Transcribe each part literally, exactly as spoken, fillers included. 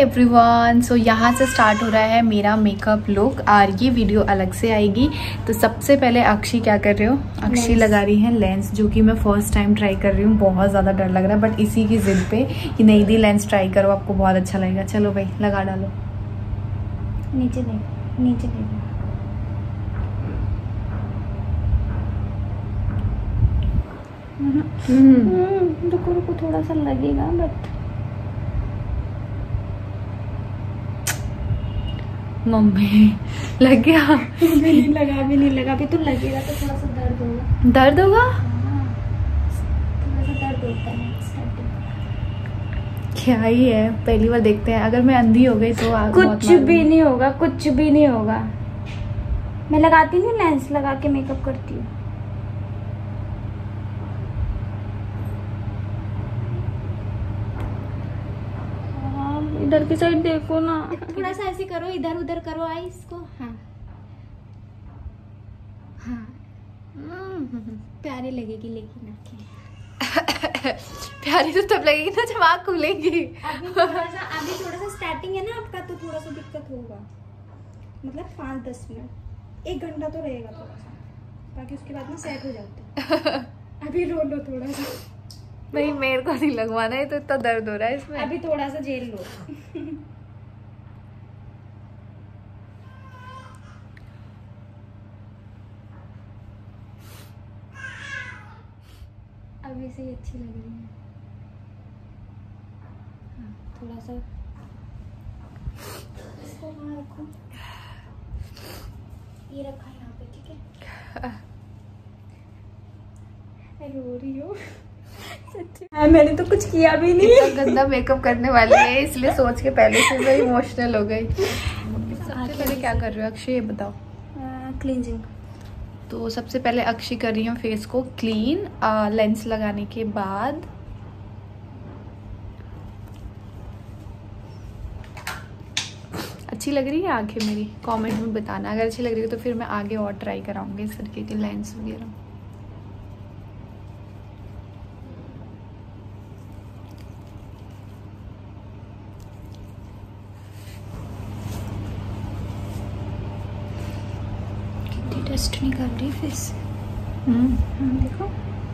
Everyone, सो यहाँ से start हो रहा है मेरा मेकअप लुक और ये वीडियो अलग से आएगी। तो सबसे पहले अक्षी क्या कर रहे हो? अक्षी लगा रही है लेंस, जो कि मैं फर्स्ट टाइम ट्राई कर रही हूँ। बहुत ज़्यादा डर लग रहा है, बट इसी की जिद पे कि नहीं दी लेंस ट्राई करो, आपको बहुत अच्छा लगेगा। चलो भाई लगा डालो। नीचे देख, नीचे देख। रुको रुको, थोड़ा सा लगेगा बट मम्मी लग गया। नहीं लगा, भी नहीं लगा, भी तो लगेगा तो थोड़ा सा दर्द होगा। दर्द होगा? हाँ, थोड़ा सा दर्द होता है स्टार्टिंग। क्या ही है, पहली बार देखते हैं। अगर मैं अंधी हो गई तो कुछ भी नहीं होगा, कुछ भी नहीं होगा। मैं लगाती नहीं, लेंस लगा के मेकअप करती हूँ। इधर की साइड देखो ना, थोड़ा सा ऐसे करो, इधर उधर करो आईज को। हाँ हाँ, प्यारी लगेगी लेकिन आँखें। प्यारी तो तब लगेगी ना जब आँख खुलेगी। अभी थोड़ा सा अभी थोड़ा सा स्टार्टिंग है ना आपका, तो थोड़ा सा दिक्कत होगा। मतलब पाँच दस मिनट, एक घंटा तो रहेगा थोड़ा सा, बाकी उसके बाद में सेट हो जाते हैं। अभी रो लो थोड़ा सा। नहीं, मेरे को नहीं लगवाना है, तो इतना दर्द हो रहा है इसमें। अभी थोड़ा सा झेल लो। अभी से ही अच्छी लग रही है। हाँ, थोड़ा सा इसको वहाँ रखो, ये रखा यहाँ पे, ठीक है? रो रही हो सच्ची? मैंने तो कुछ किया भी नहीं। इतना गंदा मेकअप करने वाली है, इसलिए सोच के पहले से मैं इमोशनल हो गई। सबसे पहले क्या कर रहे हो अक्षय, ये बताओ? क्लींजिंग। तो सबसे पहले अक्षय कर रही हूँ फेस को क्लीन, लेंस लगाने के बाद। अच्छी लग रही है आंखें मेरी? कमेंट में बताना। अगर अच्छी लग रही है तो फिर मैं आगे और ट्राई कराऊंगी इस तरीके के लेंस वगैरह। टेस्ट नहीं कर रही फेस। हम्म देखो,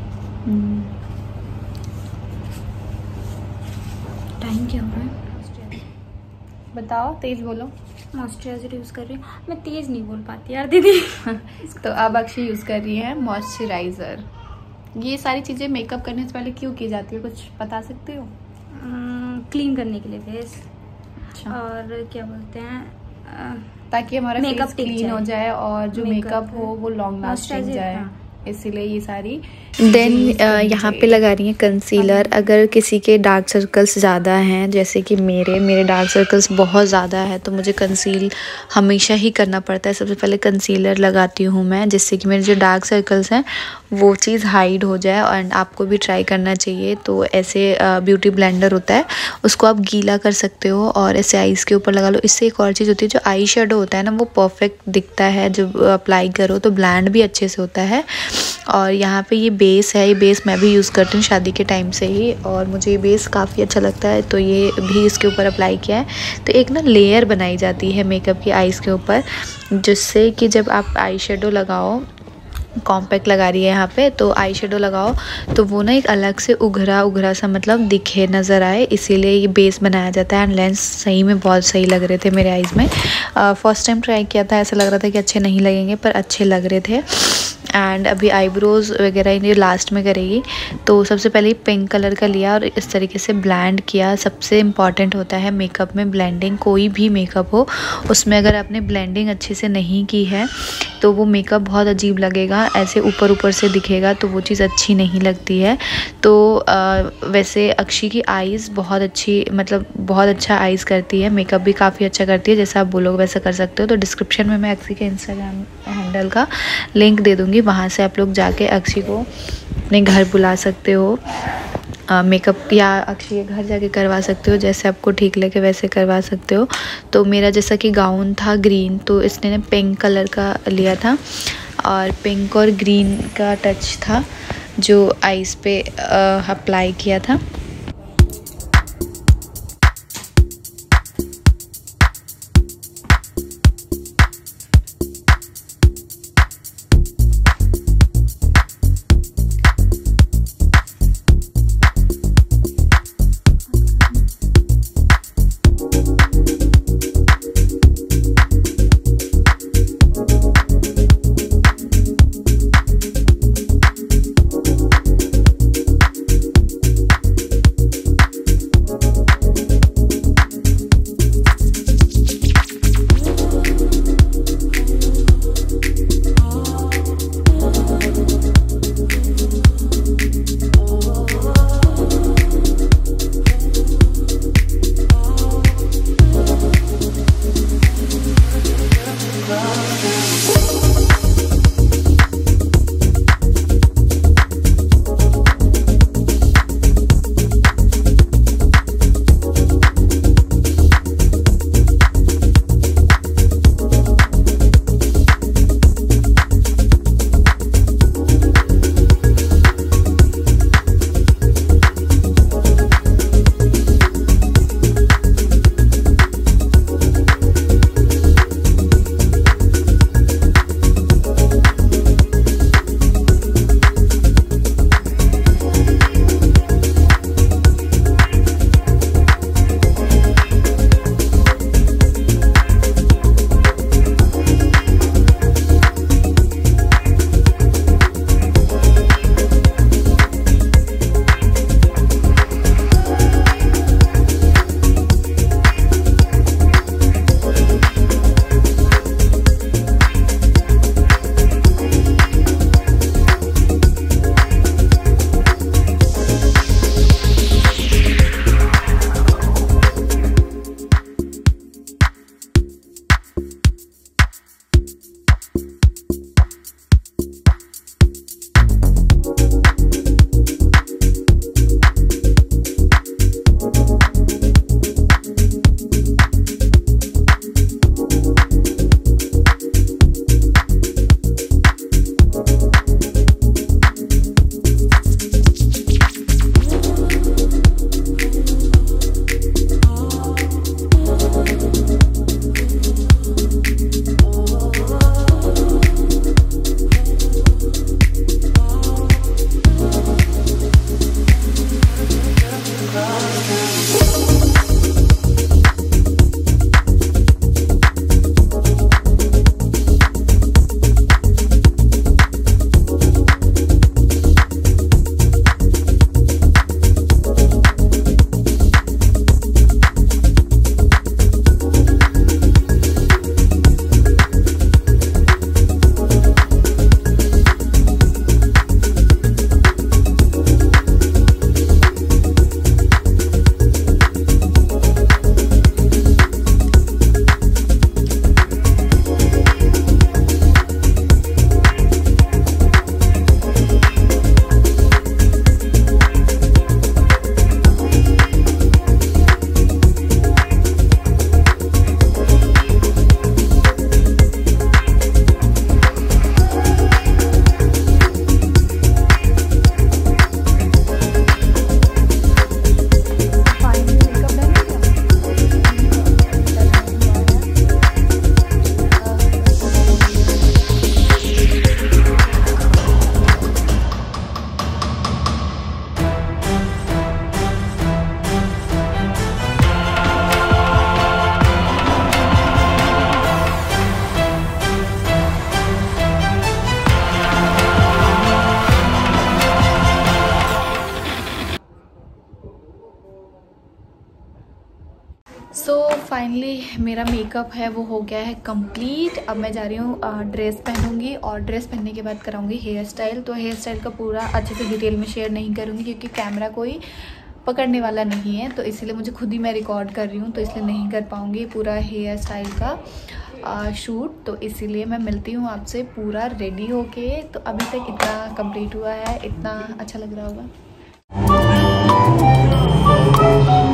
टाइम क्या हो रहा है? बताओ, तेज बोलो। मॉइस्चराइजर यूज कर रही हूँ मैं। तेज नहीं बोल पाती यार दीदी। तो अब अक्षय यूज कर रही है मॉइस्चराइजर। ये सारी चीजें मेकअप करने से पहले क्यों की जाती है, कुछ बता सकते हो? क्लीन करने के लिए फेस। अच्छा। और क्या बोलते हैं, ताकि हमारा मेकअप फेस क्लीन हो जाए और जो मेकअप हो वो लॉन्ग लास्टिंग जाए। हाँ। इसीलिए ये सारी। देन यहाँ पे लगा रही है कंसीलर। अगर किसी के डार्क सर्कल्स ज़्यादा हैं, जैसे कि मेरे मेरे डार्क सर्कल्स बहुत ज़्यादा है, तो मुझे कंसील हमेशा ही करना पड़ता है। सबसे पहले कंसीलर लगाती हूँ मैं, जिससे कि मेरे जो डार्क सर्कल्स हैं वो चीज़ हाइड हो जाए। और आपको भी ट्राई करना चाहिए। तो ऐसे ब्यूटी ब्लेंडर होता है, उसको आप गीला कर सकते हो और ऐसे आईज़ के ऊपर लगा लो। इससे एक और चीज़ होती है, जो आई शेडो होता है ना, वो परफेक्ट दिखता है जब अप्लाई करो, तो ब्लेंड भी अच्छे से होता है। और यहाँ पे ये बेस है, ये बेस मैं भी यूज़ करती हूँ शादी के टाइम से ही, और मुझे ये बेस काफ़ी अच्छा लगता है, तो ये भी इसके ऊपर अप्लाई किया है। तो एक ना लेयर बनाई जाती है मेकअप की आईज़ के ऊपर, जिससे कि जब आप आई शेडो लगाओ, कॉम्पैक्ट लगा रही है यहाँ पे, तो आई शेडो लगाओ तो वो ना एक अलग से उघरा उघरा सा मतलब दिखे, नज़र आए, इसीलिए ये बेस बनाया जाता है। एंड लेंस सही में बहुत सही लग रहे थे मेरे आईज़ में। फर्स्ट टाइम ट्राई किया था, ऐसा लग रहा था कि अच्छे नहीं लगेंगे, पर अच्छे लग रहे थे। एंड अभी आईब्रोज़ वगैरह ये लास्ट में करेगी। तो सबसे पहले पिंक कलर का लिया और इस तरीके से ब्लेंड किया। सबसे इम्पॉर्टेंट होता है मेकअप में ब्लेंडिंग। कोई भी मेकअप हो, उसमें अगर आपने ब्लेंडिंग अच्छे से नहीं की है तो वो मेकअप बहुत अजीब लगेगा, ऐसे ऊपर ऊपर से दिखेगा, तो वो चीज़ अच्छी नहीं लगती है। तो आ, वैसे अक्षी की आईज़ बहुत अच्छी, मतलब बहुत अच्छा आईज़ करती है, मेकअप भी काफ़ी अच्छा करती है। जैसा आप बोलोगे वैसा कर सकते हो। तो डिस्क्रिप्शन में मैं अक्षी के इंस्टाग्राम हैंडल का लिंक दे दूँगी, वहाँ से आप लोग जाके अक्षी को अपने घर बुला सकते हो मेकअप, या अक्षय घर जाके करवा सकते हो, जैसे आपको ठीक लगे वैसे करवा सकते हो। तो मेरा जैसा कि गाउन था ग्रीन, तो इसने ने पिंक कलर का लिया था और पिंक और ग्रीन का टच था जो आईज़ पे अप्लाई किया था। सो so, फाइनली मेरा मेकअप है वो हो गया है कंप्लीट। अब मैं जा रही हूँ ड्रेस पहनूंगी और ड्रेस पहनने के बाद कराऊंगी हेयर स्टाइल। तो हेयर स्टाइल का पूरा अच्छे से डिटेल में शेयर नहीं करूँगी क्योंकि कैमरा कोई पकड़ने वाला नहीं है, तो इसलिए मुझे खुद ही मैं रिकॉर्ड कर रही हूँ, तो इसलिए नहीं कर पाऊँगी पूरा हेयर स्टाइल का शूट। तो इसीलिए मैं मिलती हूँ आपसे पूरा रेडी होके। तो अभी तक इतना कंप्लीट हुआ है, इतना अच्छा लग रहा होगा।